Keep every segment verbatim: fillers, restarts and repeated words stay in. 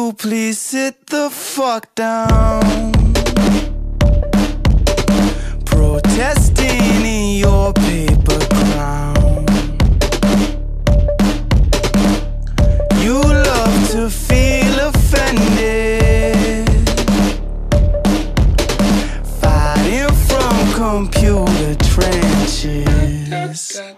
you please sit the fuck down? Protesting in your paper crown. You love to feel offended, fighting from computer trenches.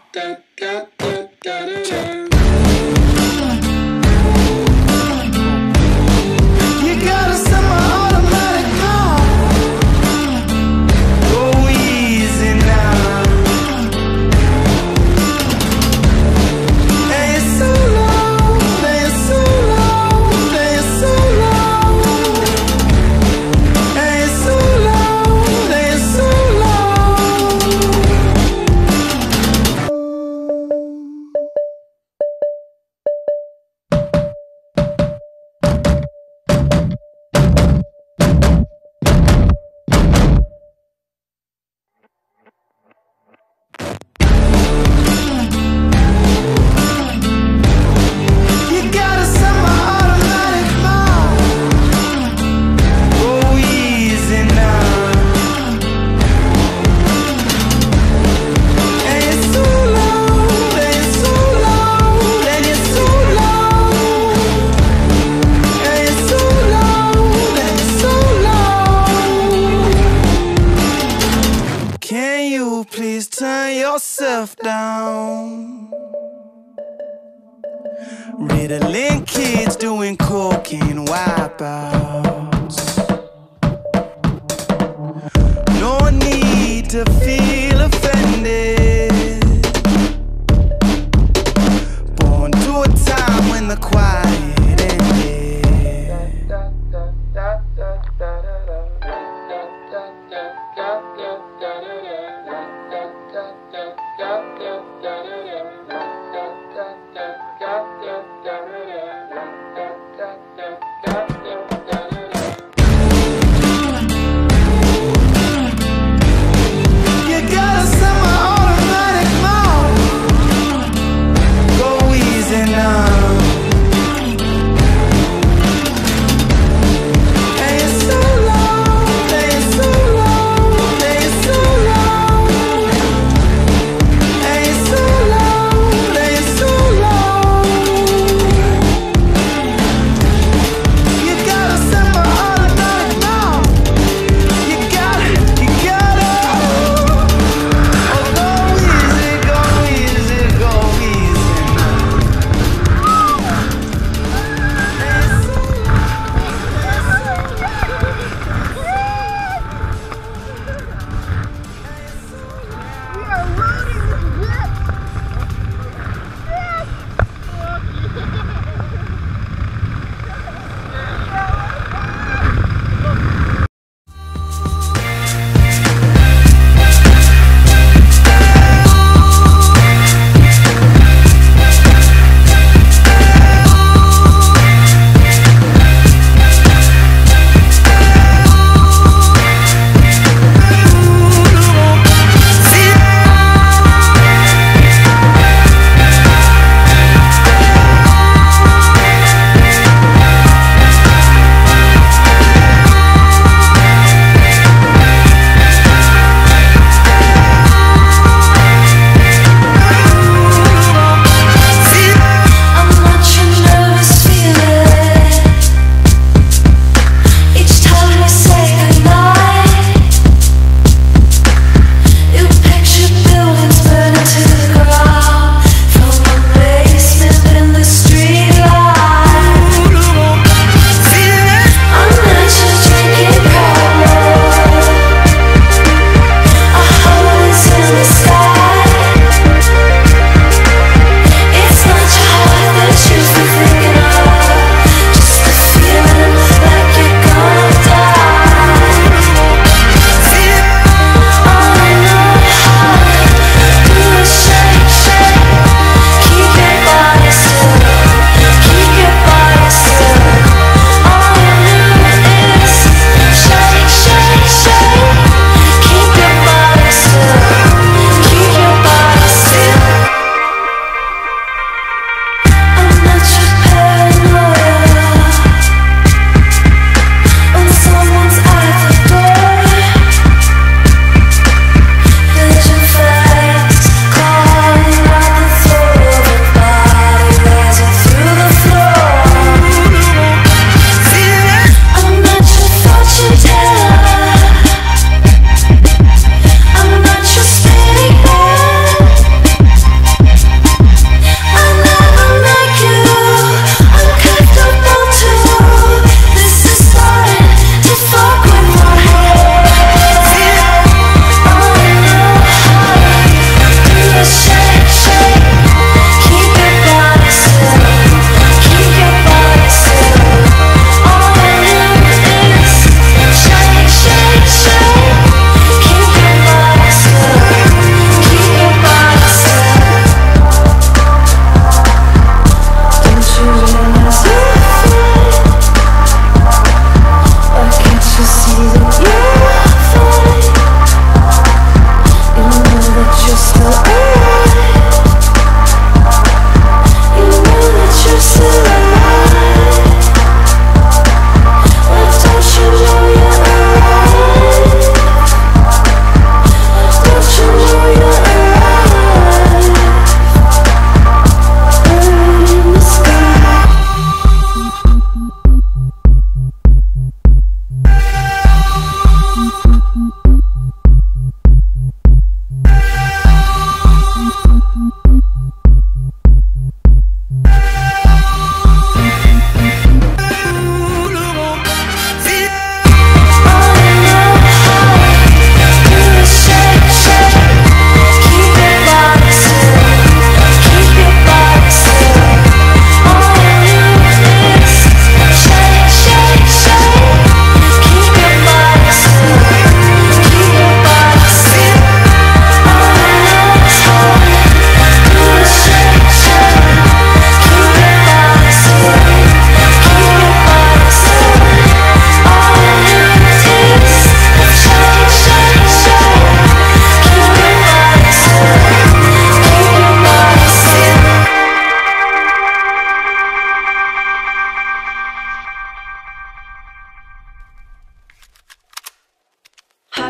Please turn yourself down. Ritalin kids doing cocaine wipeouts. No need to feel offended. Born to a time when the quiet ended. You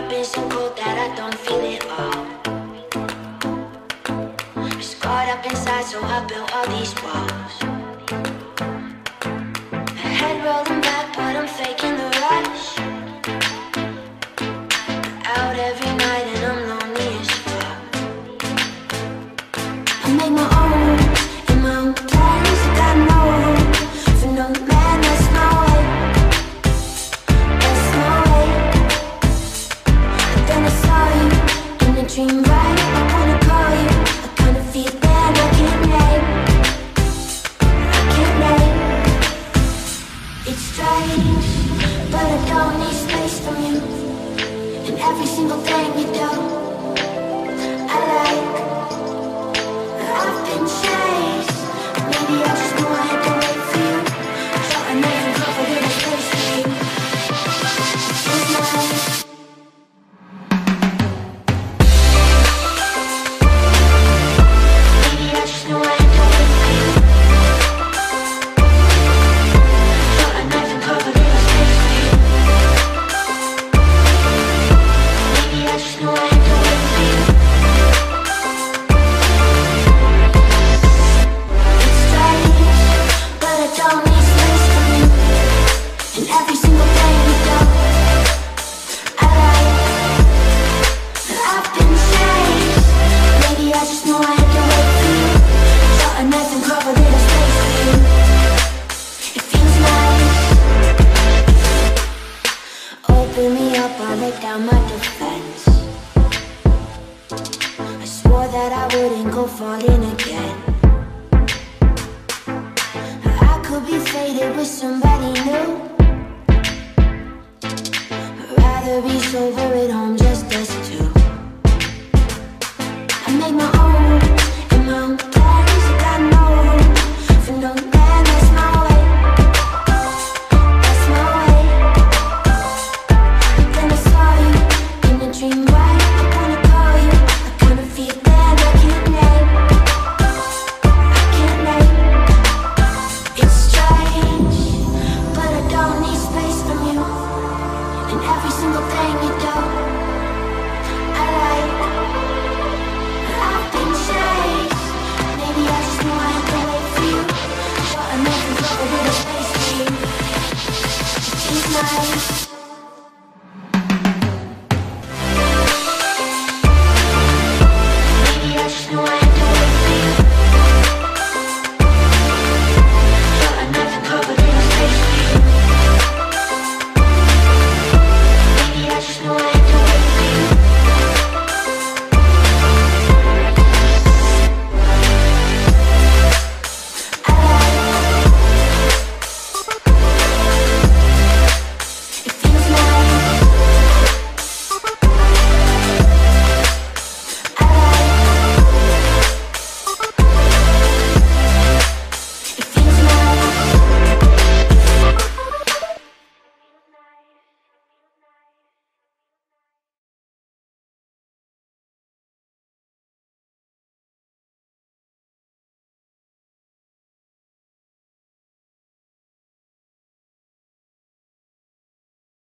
been so cold that I don't feel it all. I'm scarred up inside, so I built all these walls. My head rolling back, but I'm faking the rush. Out every night and I'm lonely as fuck. I make my own, in my own place. Got no hope for no man, that's no way. That's no way. But then I saw you in a dream, right? I wanna call you. I kinda feel that I can't name. I can't name. It's strange, but I don't need space from you. And every single thing you do, I like. I've been chased. Maybe I just knew I had to wait for you. So I never covered in a space for you. It's nice. Maybe I just knew I had to wait for you. So I never covered in a space for you. Maybe I just knew I had to wait for you. It's strange, but I don't need space from you. And every single thing you do, I like. I've been chased. Maybe I just knew I had to wait for you. So I never covered in a space for you. It feels nice. Open me up, I'll lay down my defense. I swore that I wouldn't go falling again. I could be faded with somebody new. I'd rather be sober at home, just us two. I make my own, in my own place. I got no hope for no man, that's my way. That's my way. Then I saw you in a dream, right? I wanna call you. I kinda feel that I can't name. I can't name. It's strange, but I don't need space from you. And every single thing you do, I like. I've been chased. Maybe I just knew I had to wait for you. So I never covered in a space for you. It's nice.